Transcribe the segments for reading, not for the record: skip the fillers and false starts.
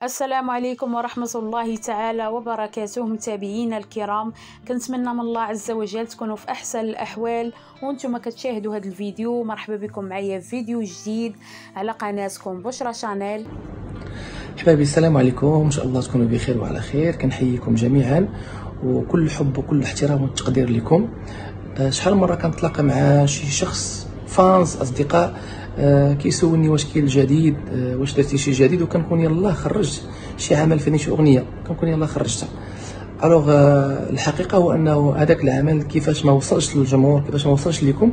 السلام عليكم ورحمة الله تعالى وبركاته. متابعينا الكرام، كنتمنى من الله عز وجل تكونوا في أحسن الأحوال وانتم كتشاهدوا هذا الفيديو. مرحبا بكم معايا في فيديو جديد على قناتكم بشرى شانيل. حبايبي السلام عليكم، ان شاء الله تكونوا بخير وعلى خير. كنحييكم جميعا وكل حب وكل احترام والتقدير لكم. شحال مره كنتلاقى مع شي شخص فانز اصدقاء كيسولني واش كاين الجديد، واش درتي شي جديد، وكنكون يلاه خرجت شي عمل فني، شي اغنيه كنكون يلاه خرجتها. الوغ الحقيقه هو انه هذاك العمل كيفاش ما وصلش للجمهور، كيفاش ما وصلش لكم،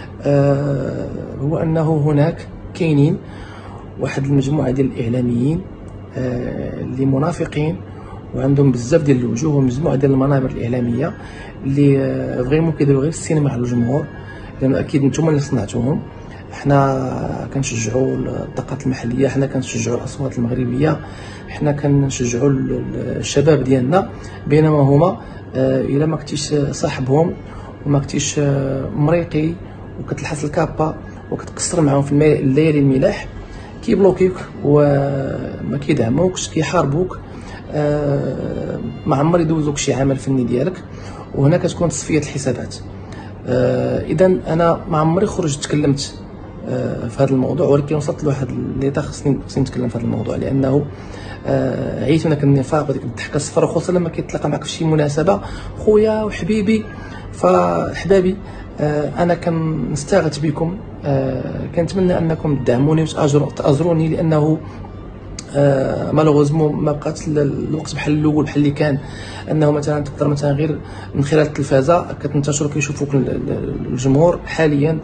هو انه هناك كاينين واحد المجموعه ديال الاعلاميين اللي منافقين وعندهم بزاف ديال الوجوه ومجموعه ديال المنابر الاعلاميه اللي فريمون كيديروا غير السينما على الجمهور، لانه اكيد نتوما اللي صنعتوهم. حنا كنشجعوا الطاقات المحليه، حنا كنشجعوا الاصوات المغربيه، حنا كنشجعوا الشباب ديالنا، بينما هما الا ما كنتيش صاحبهم وما كنتيش مريقي وكتلحس الكابا وكتقصر معاهم في الليالي الملاح، كيبلوكيوك وما كيدعموكش، كيحاربوك، ما عمر يدوزوك شي عمل فني ديالك، وهنا كتكون تصفيه الحسابات. اذا انا ما عمري خرجت تكلمت في هذا الموضوع، ولكن وصلت لواحد ليطا خصني نتكلم في هذا الموضوع، لانه عييت من النفاق وديك الضحكه الصفراء، خصوصا لما كيتلاقى معك في شي مناسبه خويا وحبيبي. فحبابي انا كنستغيث بكم، كنتمنى انكم تدعموني وتأجروني، لانه مالوغوزمون ما بقات الوقت بحال الاول، بحال اللي كان انه مثلا تقدر مثلا غير من خلال التلفازه كتنتشر كيشوفوك الجمهور. حاليا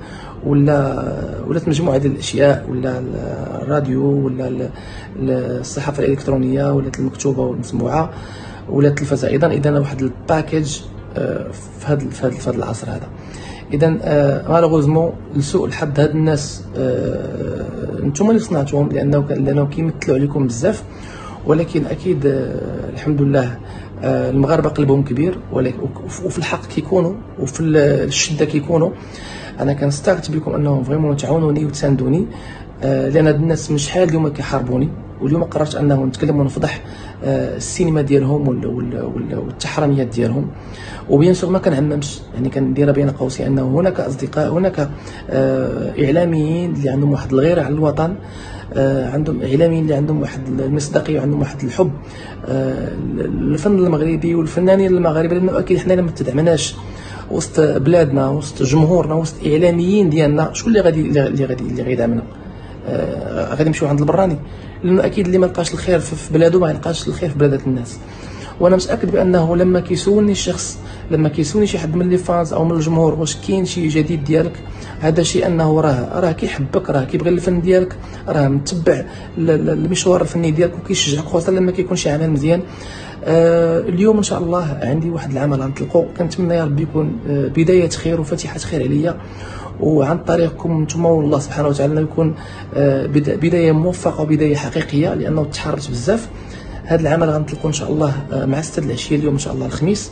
ولات مجموعه ديال الاشياء، ولا الراديو، ولا الصحافه الالكترونيه، ولات المكتوبه والمسموعه، ولا التلفازه ايضا. اذا واحد الباكيج في هذا العصر هذا. اذا مالوغوزمون لسوء الحظ هاد الناس نتوما اللي صنعتوهم، لانه كيمثلوا عليكم بزاف، ولكن اكيد الحمد لله المغاربه قلبهم كبير، وفي الحق كيكونوا، وفي الشده كيكونوا. انا كنستغيث بكم انهم فريمون تعاونوني وتساندوني، لان هاد الناس من شحال اليوم كيحاربوني، واليوم قررت انه نتكلم ونفضح السينما ديالهم والتحرميات ديالهم. وبيان سور ما كنعممش، يعني كنديرها بين قوسين انه هناك اصدقاء، هناك اعلاميين اللي عندهم واحد الغيره على الوطن، عندهم اعلاميين اللي عندهم واحد المصداقيه وعندهم واحد الحب الفن المغربي والفنانين المغاربه. لانه اكيد حنا لما تدعمناش وسط بلادنا، وسط جمهورنا، وسط اعلاميين ديالنا، شكون اللي غيدعمنا؟ غادي نمشيو عند البراني، لانه اكيد اللي ما لقاش الخير في بلاده ما يلقاش الخير في بلادات الناس. وانا متاكد بانه لما كيسولني الشخص، لما كيسولني شي حد من لي فانز او من الجمهور واش كاين شي جديد ديالك، هذا شيء انه راه كيحبك، راه كيبغي الفن ديالك، راه متبع المشوار الفني ديالك وكيشجعك، خاصه لما كيكون شي عمل مزيان. اليوم ان شاء الله عندي واحد العمل غنطلقو، كنتمنى يا ربي يكون بدايه خير وفتحه خير عليا، وعن طريقكم نتوما والله سبحانه وتعالى يكون بدايه موفقه وبدايه حقيقيه، لانه تحررت بزاف. هذا العمل غنطلقوا ان شاء الله مع 6 العشيه اليوم ان شاء الله الخميس.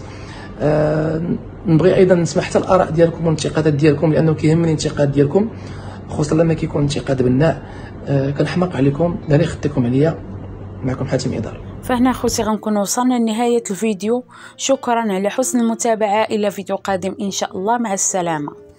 نبغي ايضا نسمع حتى الاراء ديالكم والانتقادات ديالكم، لانه كيهمني الانتقاد ديالكم، خصوصا لما كيكون انتقاد بناء. كنحماق عليكم، لا يخطيكم عليا. معكم حاتم إداري. فهنا خوتي غنكون وصلنا لنهايه الفيديو. شكرا على حسن المتابعه، الى فيديو قادم ان شاء الله، مع السلامه.